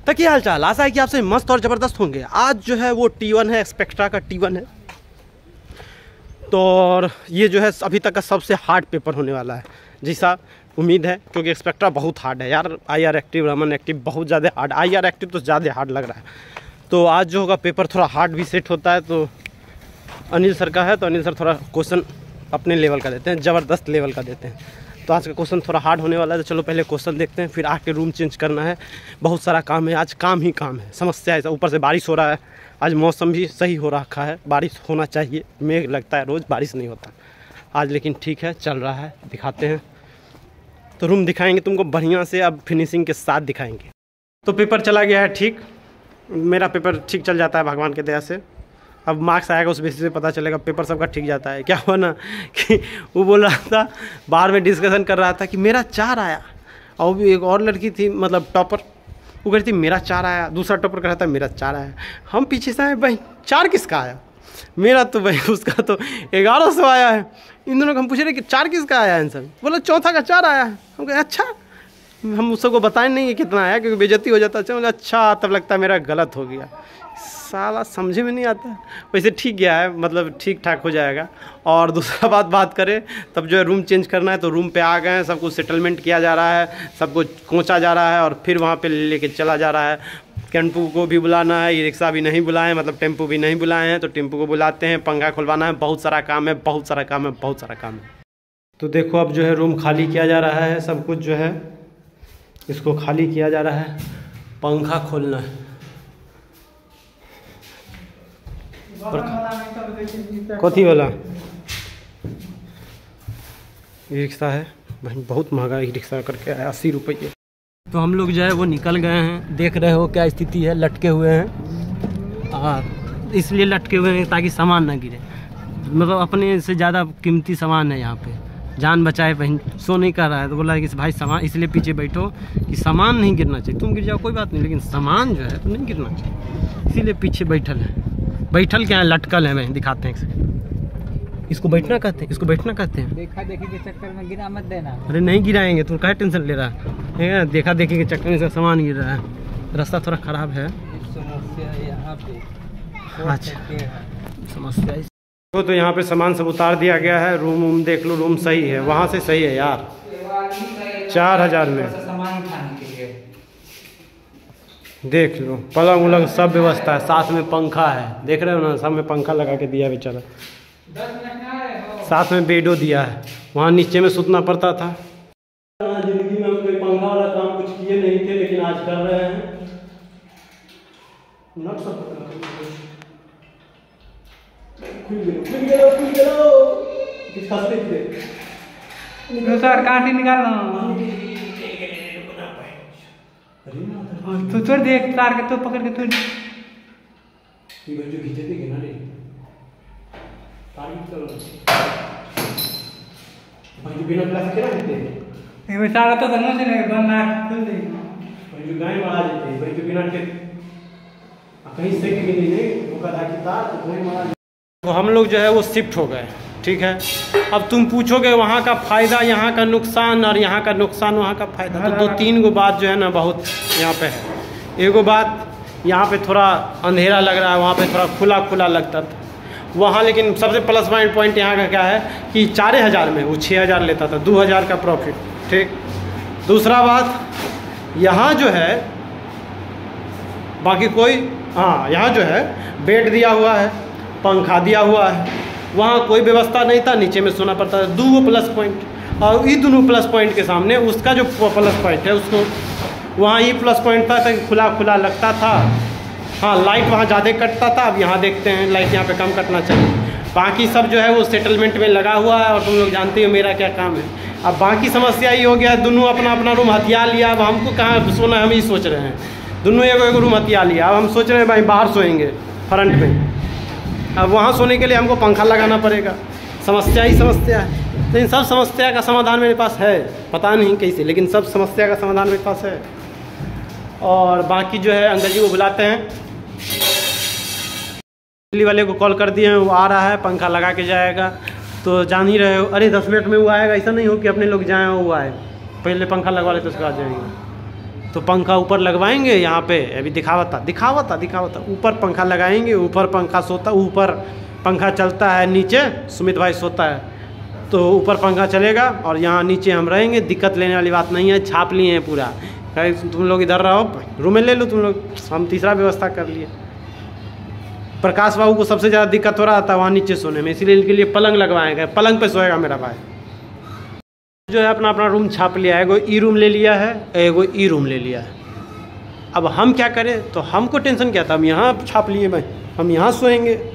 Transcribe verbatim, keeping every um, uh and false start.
तो क्या हाल चाल, आशा है कि आपसे मस्त और ज़बरदस्त होंगे। आज जो है वो टी वन है, स्पेक्ट्रा का टी वन है। तो और ये जो है अभी तक का सबसे हार्ड पेपर होने वाला है, जैसा उम्मीद है, क्योंकि स्पेक्ट्रा बहुत हार्ड है यार। I R active, Raman active बहुत ज़्यादा हार्ड, आई आर एक्टिव तो ज़्यादा हार्ड लग रहा है। तो आज जो होगा पेपर थोड़ा हार्ड भी सेट होता है। तो अनिल सर का है, तो अनिल सर थोड़ा क्वेश्चन अपने लेवल का देते हैं, ज़बरदस्त लेवल का देते हैं। तो आज का क्वेश्चन थोड़ा हार्ड होने वाला है। तो चलो पहले क्वेश्चन देखते हैं, फिर आके रूम चेंज करना है। बहुत सारा काम है आज, काम ही काम है। समस्या है, ऊपर से बारिश हो रहा है। आज मौसम भी सही हो रखा है, बारिश होना चाहिए। मेघ लगता है रोज़, बारिश नहीं होता आज, लेकिन ठीक है, चल रहा है। दिखाते हैं, तो रूम दिखाएंगे तुमको बढ़िया से, अब फिनिशिंग के साथ दिखाएंगे। तो पेपर चला गया है ठीक, मेरा पेपर ठीक चल जाता है भगवान की दया से। अब मार्क्स आएगा, उस बेसिस पे पता चलेगा। पेपर सबका ठीक जाता है। क्या हुआ ना कि वो बोल रहा था, बाहर में डिस्कशन कर रहा था कि मेरा चार आया, और भी एक और लड़की थी मतलब टॉपर, वो कहती मेरा चार आया। दूसरा टॉपर कह रहा था मेरा चार आया। हम पीछे से आए, भाई चार किसका आया? मेरा तो भाई, उसका तो ग्यारह सौ आया है। इन दोनों को हम पूछ रहे कि चार किसका आया आंसर, बोला चौथा का चार आया है। हम कहे अच्छा, हम उस सबको बताए नहीं कि कितना आया, क्योंकि बेइज्जती हो जाता। अच्छा, अच्छा तब लगता है मेरा गलत हो गया। साला समझे में नहीं आता। वैसे ठीक गया है, मतलब ठीक ठाक हो जाएगा। और दूसरा बात बात करें, तब जो है रूम चेंज करना है, तो रूम पे आ गए हैं, सब कुछ सेटलमेंट किया जा रहा है, सब कुछ कोंचा जा रहा है, और फिर वहाँ पे लेके चला जा रहा है। टेम्पू को भी बुलाना है, ई रिक्शा भी नहीं बुलाए, मतलब टेम्पू भी नहीं बुलाए हैं, तो टेम्पू को बुलाते हैं। पंखा खुलवाना है, बहुत सारा काम है, बहुत सारा काम है, बहुत सारा काम है। तो देखो अब जो है रूम खाली किया जा रहा है, सब कुछ जो है इसको खाली किया जा रहा है। पंखा खोलना है, कथी वाला ई रिक्शा है भाई, बहुत महंगा ई रिक्शा करके आया, अस्सी रुपये। तो हम लोग जो है वो निकल गए हैं। देख रहे हो क्या स्थिति है, लटके हुए हैं। और इसलिए लटके हुए हैं ताकि सामान ना गिरे, मतलब अपने से ज़्यादा कीमती सामान है यहाँ पे। जान बचाए बहन, सो नहीं कर रहा है, तो बोला कि भाई सामान, इसलिए पीछे बैठो कि सामान नहीं गिरना चाहिए। तुम गिर जाओ कोई बात नहीं, लेकिन सामान जो है तो नहीं गिरना चाहिए, इसीलिए पीछे बैठल है। बैठल क्या है, लटकल है। मैं दिखाते हैं, इसको बैठना कहते हैं, इसको बैठना कहते हैं। देखा देखी के चक्कर में गिरा मत देना। अरे नहीं गिराएंगे, तुम काहे टेंशन ले रहा है? देखा देखी के चक्कर में इसका सामान गिर रहा है। रास्ता थोड़ा खराब है, समस्या यहाँ पे। अच्छा, समस्या तो, तो यहाँ पे सामान सब उतार दिया गया है। रूम वूम देख लो, रूम सही है, वहाँ से सही है यार। चार हजार में सामान उठाने के लिए देख लो, पलंग उलंग सब व्यवस्था है, साथ में पंखा है। देख रहे हो ना, सब में पंखा लगा के दिया बेचारा। साथ में बेडो दिया है, वहाँ नीचे में सुतना पड़ता था। जिंदगी में हम कोई पंखा वाला काम कुछ किए नहीं थे, लेकिन आज कर रहे हैं। कांटे निकालना तो छोड़ दे, तार के तो पकड़ के छोड़। खींचे थे ना रे, भाई बिना प्लास्टिक के रखते हैं। ये सारा तो करना चाहिए, बंद आँख खोल दे। भाई जो गाय मारा जाते हैं, भाई जो बिना के कहीं से कि नहीं वो कदा की तार तो नहीं मारा। तो हम लोग जो है वो शिफ्ट हो गए, ठीक है। अब तुम पूछोगे वहाँ का फ़ायदा, यहाँ का नुकसान, और यहाँ का नुकसान वहाँ का फ़ायदा। तो दो तीन गो बात जो है ना बहुत यहाँ पे है। एगो बात, यहाँ पे थोड़ा अंधेरा लग रहा है, वहाँ पे थोड़ा खुला खुला लगता था वहाँ। लेकिन सबसे प्लस पॉइंट पॉइंट यहाँ का क्या है कि चार हज़ार में वो छः हज़ार लेता था, दो हज़ार का प्रॉफिट, ठीक। दूसरा बात, यहाँ जो है बाकी कोई, हाँ यहाँ जो है बेड दिया हुआ है, पंखा दिया हुआ है, वहाँ कोई व्यवस्था नहीं था, नीचे में सोना पड़ता था। दो प्लस पॉइंट, और ये दोनों प्लस पॉइंट के सामने उसका जो प्लस पॉइंट है, उसको वहाँ ये प्लस पॉइंट था कि खुला खुला लगता था। हाँ, लाइट वहाँ ज़्यादा कटता था, अब यहाँ देखते हैं लाइट यहाँ पे कम कटना चाहिए। बाकी सब जो है वो सेटलमेंट में लगा हुआ है, और तुम लोग जानते हो मेरा क्या काम है। अब बाकी समस्या ये हो गया, दोनों अपना अपना रूम हथिया लिया। अब हमको कहाँ सोना, हम ही सोच रहे हैं। दोनों एक एक रूम हथिया लिया, अब हम सोच रहे हैं भाई बाहर सोएंगे फ्रंट में। अब वहाँ सोने के लिए हमको पंखा लगाना पड़ेगा। समस्या ही समस्या है, लेकिन सब समस्या का समाधान मेरे पास है, पता नहीं कैसे, लेकिन सब समस्या का समाधान मेरे पास है। और बाकी जो है अंकल जी को बुलाते हैं, दिल्ली वाले को कॉल कर दिए हैं, वो आ रहा है, पंखा लगा के जाएगा। तो जान ही रहे हो, अरे दस मिनट में वो आएगा, ऐसा नहीं हो कि अपने लोग जाएँ वो आए, पहले पंखा लगवा ले तो उसके बाद जाएंगे। तो पंखा ऊपर लगवाएंगे यहाँ पे, अभी दिखावा था दिखावा था दिखावा था ऊपर पंखा लगाएंगे, ऊपर पंखा सोता, ऊपर पंखा चलता है, नीचे सुमित भाई सोता है, तो ऊपर पंखा चलेगा और यहाँ नीचे हम रहेंगे। दिक्कत लेने वाली बात नहीं है, छाप लिए हैं पूरा। तुम लोग इधर रहो, रूम में ले लो तुम लोग, हम तीसरा व्यवस्था कर लिए। प्रकाश बाबू को सबसे ज़्यादा दिक्कत हो रहा था वहाँ नीचे सोने में, इसीलिए इनके लिए पलंग लगवाए गए, पलंग पे सोएगा मेरा भाई। जो है अपना अपना रूम छाप लिया है, एगो ई रूम ले लिया है, एगो ई रूम ले लिया है। अब हम क्या करें, तो हमको टेंशन क्या था, हम यहाँ छाप लिए भाई, हम यहाँ सोएंगे।